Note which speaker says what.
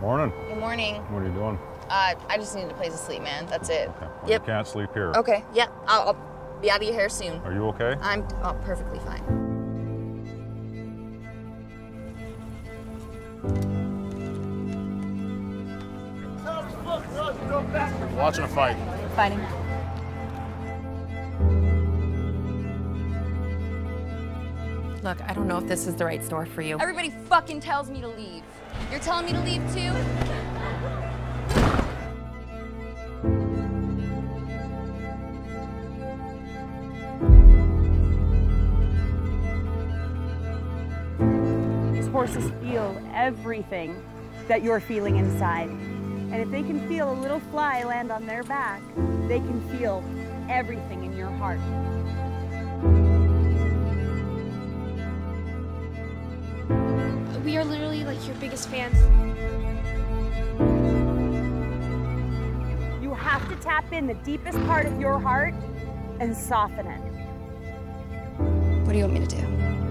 Speaker 1: Morning.
Speaker 2: Good morning.
Speaker 1: What are you doing?
Speaker 2: I just need a place to sleep, man. That's it.
Speaker 1: Okay. Well,
Speaker 2: Yep.
Speaker 1: You can't sleep here.
Speaker 2: Okay. Yep. I'll be out of your hair soon.
Speaker 1: Are you okay?
Speaker 2: I'm perfectly fine.
Speaker 3: Watching a fight.
Speaker 4: Fighting. Look, I don't know if this is the right store for you.
Speaker 5: Everybody fucking tells me to leave. You're telling me to leave too?
Speaker 6: These horses feel everything that you're feeling inside. And if they can feel a little fly land on their back, they can feel everything in your heart.
Speaker 7: We are literally like your biggest fans.
Speaker 6: You have to tap in the deepest part of your heart and soften it.
Speaker 5: What do you want me to do?